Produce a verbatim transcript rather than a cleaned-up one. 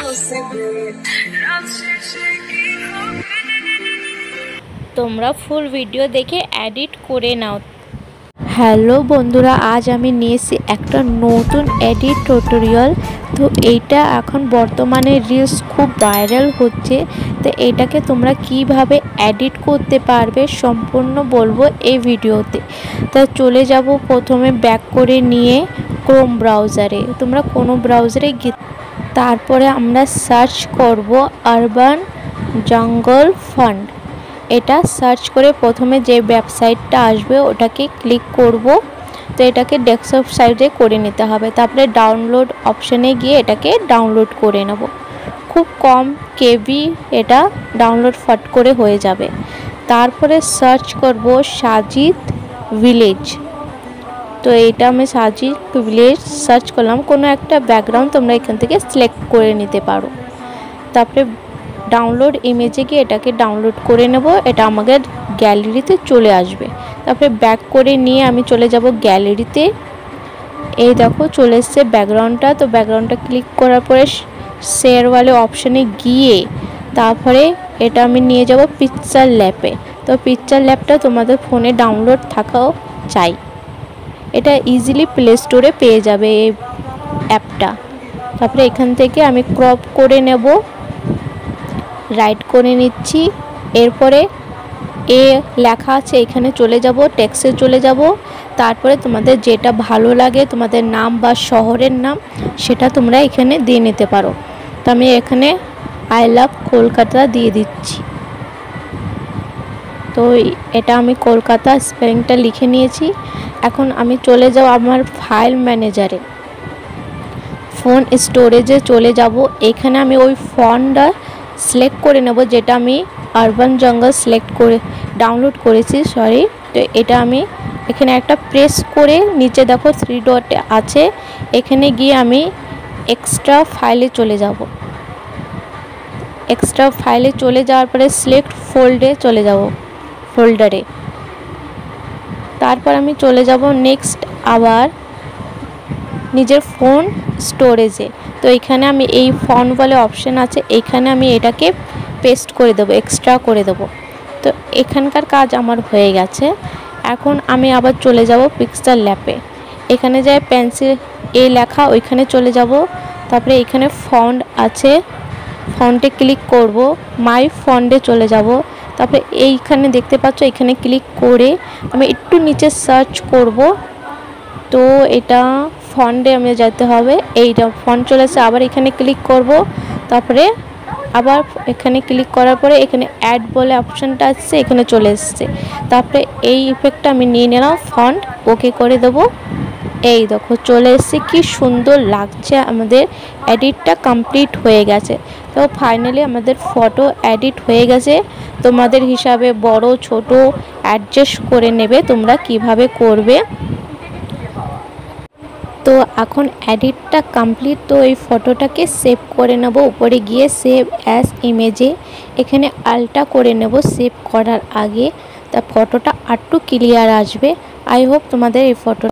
তোমরা full video দেখে edit করে নাও। হ্যালো বন্ধুরা, আজ আমি নিয়েছি একটা নতুন এডিট টিউটোরিয়াল। তো এইটা এখন বর্তমানে রিলস খুব ভাইরাল হচ্ছে। তো এটাকে তোমরা কিভাবে এডিট করতে পারবে সম্পূর্ণ বলবো এই ভিডিওতে। তো চলে যাব প্রথমে ব্যাক করে নিয়ে ক্রোম ব্রাউজারে। তোমরা কোনো ব্রাউজারে গিয়ে তারপরে আমরা সার্চ করব আরবান জঙ্গল ফান্ড। এটা সার্চ করে প্রথমে যে ওয়েবসাইটটা আসবে ওটাকে ক্লিক করব। তো এটাকে ডেস্কটপ সাইডে করে নিতে হবে। তারপরে ডাউনলোড অপশানে গিয়ে এটাকে ডাউনলোড করে নেব। খুব কম কেবি, এটা ডাউনলোড ফট করে হয়ে যাবে। তারপরে সার্চ করব সাজিদ ভিলেজ। তো এটা আমি সাজিদ ভিলেজ সার্চ করলাম। কোনো একটা ব্যাকগ্রাউন্ড তোমরা এখান থেকে সিলেক্ট করে নিতে পারো। তারপরে ডাউনলোড ইমেজে গিয়ে এটাকে ডাউনলোড করে নেব। এটা আমাদের গ্যালারিতে চলে আসবে। তারপরে ব্যাক করে নিয়ে আমি চলে যাব গ্যালারিতে। এই দেখো চলে এসছে ব্যাকগ্রাউন্ডটা। তো ব্যাকগ্রাউন্ডটা ক্লিক করার পরে শেয়ার ওয়ালে অপশানে গিয়ে তারপরে এটা আমি নিয়ে যাব পিকচার ল্যাবে। তো পিকচার ল্যাবটা তোমাদের ফোনে ডাউনলোড থাকাও চাই। এটা ইজিলি প্লে স্টোরে পেয়ে যাবে এই অ্যাপটা। তারপরে এখান থেকে আমি ক্রপ করে নেব, রাইট করে নিচ্ছি। এরপরে এ লেখা আছে এখানে চলে যাব, টেক্সটে চলে যাব। তারপরে তোমাদের যেটা ভালো লাগে, তোমাদের নাম বা শহরের নাম, সেটা তোমরা এখানে দিয়ে নিতে পারো। তো আমি এখানে আই লাভ কলকাতা দিয়ে দিচ্ছি। তো এটা আমি কলকাতা স্পেলিংটা লিখে নিয়েছি। এখন আমি চলে যাব আমার ফাইল ম্যানেজারে, ফোন স্টোরেজে চলে যাব। এখানে আমি ওই ফন্টটা সিলেক্ট করে নেব যেটা আমি আরবান জঙ্গল সিলেক্ট করে ডাউনলোড করেছি, সরি। তো এটা আমি এখানে একটা প্রেস করে নিচে দেখো থ্রি ডট আছে, এখানে গিয়ে আমি এক্সট্রা ফাইলে চলে যাব। এক্সট্রা ফাইলে চলে যাওয়ার পরে সিলেক্ট ফোল্ডে চলে যাব, ফোল্ডারে। তারপর আমি চলে যাব নেক্সট আবার নিজের ফোন স্টোরেজে। তো এখানে আমি এই ফন্ট বলে অপশান আছে, এখানে আমি এটাকে পেস্ট করে দেবো, এক্সট্রা করে দেবো। তো এখানকার কাজ আমার হয়ে গেছে। এখন আমি আবার চলে যাব পিকচার ল্যাবে। এখানে যায় পেন্সিল এ লেখা, ওইখানে চলে যাব। তারপরে এখানে ফন্ট আছে, ফন্টে ক্লিক করব, মাই ফন্টে চলে যাব। তারপরে এইখানে দেখতে পাচ্ছ, এখানে ক্লিক করে আমি একটু নিচে সার্চ করব। তো এটা ফন্টে আমি যেতে হবে, এইটা ফন্ট চলে আসছে। আবার এখানে ক্লিক করব, তারপরে আবার এখানে ক্লিক করার পরে এখানে অ্যাড বলে অপশানটা আসছে, এখানে চলে এসছে। তারপরে এই ইফেক্টটা আমি নিয়ে নিলাম, ফন্ট ওকে করে দেবো। এই দেখো চলে এসছে, কি সুন্দর লাগছে। আমাদের এডিটটা কমপ্লিট হয়ে গেছে। তো ফাইনালি আমাদের ফটো এডিট হয়ে গেছে। তোমাদের হিসাবে বড় ছোট অ্যাডজাস্ট করে নেবে তোমরা কিভাবে করবে। তো এখন এডিটটা কমপ্লিট। তো এই ফটোটাকে সেভ করে নেব, উপরে গিয়ে সেভ অ্যাজ ইমেজে এখানে আলটা করে নেব সেভ করার আগে। তা ফটোটা আরটু ক্লিয়ার আসবে। আই হোপ তোমাদের এই ফটো